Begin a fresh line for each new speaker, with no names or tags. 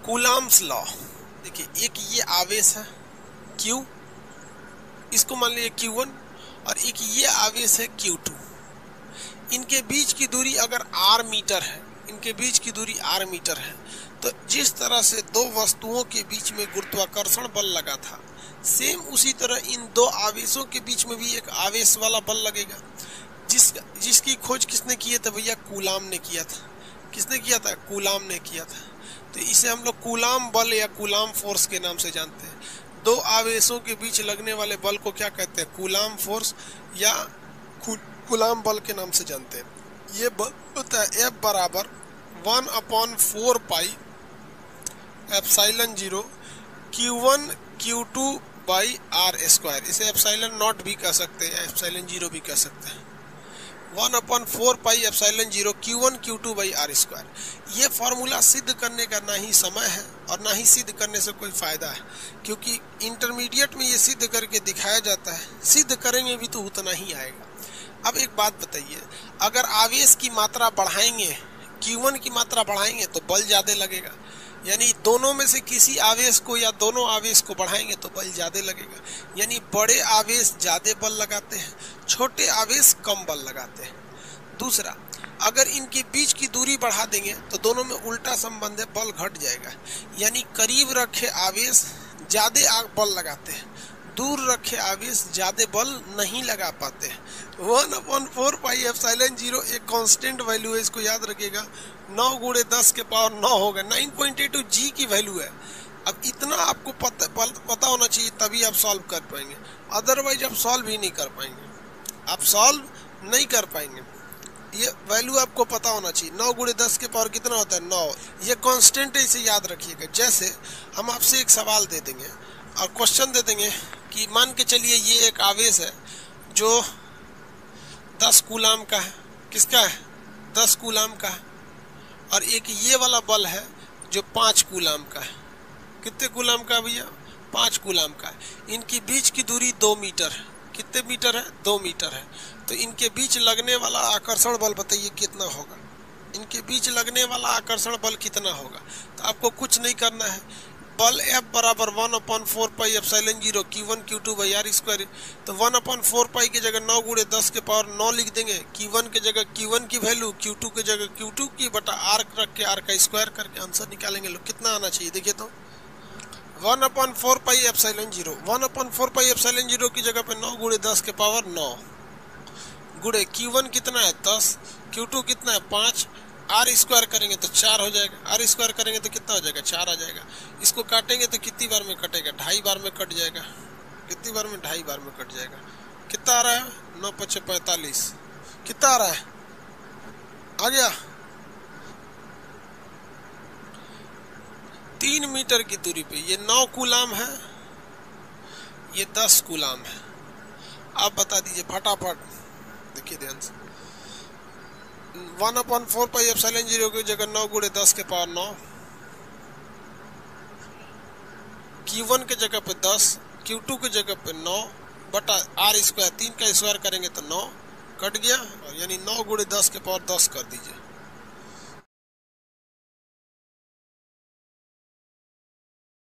Coulombs law, देखिए एक ये आवेश है Q, इसको मान लीजिए Q1, और एक ये आवेश है Q2। इनके बीच की दूरी अगर r मीटर है, इनके बीच की दूरी r मीटर है, तो जिस तरह से दो वस्तुओं के बीच में गुरुत्वाकर्षण बल लगा था, सेम उसी तरह इन दो आवेशों के बीच में भी एक आवेश वाला बल लगेगा, जिसकी खोज किसने की था भैया? कूलाम ने किया था। किसने किया था? कूलाम ने किया था। तो इसे हम लोग कूलाम बल या कूलाम फोर्स के नाम से जानते हैं। दो आवेशों के बीच लगने वाले बल को क्या कहते हैं? कूलाम फोर्स या कूलाम बल के नाम से जानते हैं। ये बल होता है F बराबर 1/4 pi epsilon 0 Q1 Q2 by R square. इसे एप्सिलॉन नॉट भी कह सकते हैं, एप्सिलॉन 0 भी कह सकते हैं। 1/4 pi epsilon 0 Q1 Q2 by R square. ये फॉर्मूला सिद्ध करने का ना ही समय है और ना ही सिद्ध करने से कोई फायदा है, क्योंकि इंटरमीडिएट में ये सिद्ध करके दिखाया जाता है। सिद्ध करेंगे भी तो उतना ही आएगा। अब एक बात बताइए, अगर आवेश की मात्रा बढ़ाएंगे, Q1 की मात्रा बढ़ाएंगे तो बल ज्यादा लगेगा, यानी दोनों में से किसी आवेश को या दोनों आवेश को बढ़ाएंगे तो बल ज्यादा लगेगा। यानी बड़े आवेश ज्यादा बल लगाते हैं, छोटे आवेश कम बल लगाते हैं। दूसरा, अगर इनके बीच की दूरी बढ़ा देंगे तो दोनों में उल्टा संबंध है, बल घट जाएगा। यानी करीब रखे आवेश ज्यादा बल लगाते हैं, दूर रखे आवेश ज्यादा बल नहीं लगा पाते हैं। 1/4 पाई एप्सिलॉन 0 एक कांस्टेंट वैल्यू है, इसको याद रखिएगा। 9 × 10 के पावर 9 होगा, 9.82 G की वैल्यू है। अब इतना आपको पता होना चाहिए, तभी आप सॉल्व कर पाएंगे, अदरवाइज आप सॉल्व ही नहीं कर पाएंगे। आप सॉल्व नहीं कर पाएंगे, ये वैल्यू आपको पता होना चाहिए। 9 × 10 के पावर कितना होता है? 9। ये कांस्टेंट है, इसे याद रखिएगा। जैसे हम आपसे एक सवाल दे देंगे और क्वेश्चन दे देंगे कि मान के चलिए ये एक आवेश है जो 10 कूलाम का है। किसका है? 10 कूलाम का है। और एक ये वाला बल है जो 5 कूलाम का है। कितने कूलाम का भैया? 5 कूलाम का है। इनकी बीच की दूरी 2 मीटर है। कितने मीटर है? 2 मीटर है। तो इनके बीच लगने वाला आकर्षण बल बताइए कितना होगा? इनके बीच लगने वाला आकर्षण बल कितना होगा? तो आपको कुछ नहीं करना है, बल F बराबर 1/4 pi epsilon 0 Q1 Q2 by R square. तो 1/4 पाई की जगह 9 × 10 के पावर 9 लिख देंगे। Q1 की जगह Q1 की वैल्यू, Q2 की जगह Q2 की बटा R रख के R का स्क्वायर करके आंसर निकालेंगे। लोग कितना आना चाहिए देखिए तो 1/4 पाई एप्सिलॉन 0। 1/4 पाई एप्सिलॉन 0 की जगह पे 9 × 10 के पावर 9 गुणे Q1 कितना है? 10, Q2 कितना है? 5, आर स्क्वायर करेंगे तो 4 हो जाएगा। आर स्क्वायर करेंगे तो कितना हो जाएगा? 4 आ जाएगा। इसको काटेंगे तो कितनी बार में कटेगा? 2.5 बार में कट जाएगा। कितनी बार में? 2.5 बार में कट जाएगा। कितना आ रहा है? 9 × 5 = 45। कितना आ रहा है? आ गया। 3 मीटर की दूरी पे ये 9 कूलाम है, ये 10 कूलाम है। आप बता दीजिए फटाफट, देखिए ध्यान से। 1/4 पाई एप्सिलॉन 0 की जगह 9 × 10 के पावर 9, Q1 के जगह पे 10, Q2 के जगह पे 9 बटा R स्क्वायर। 3 का स्क्वायर करेंगे तो 9 कट गया, यानी 9 × 10 के पावर 10 कर दीजिए।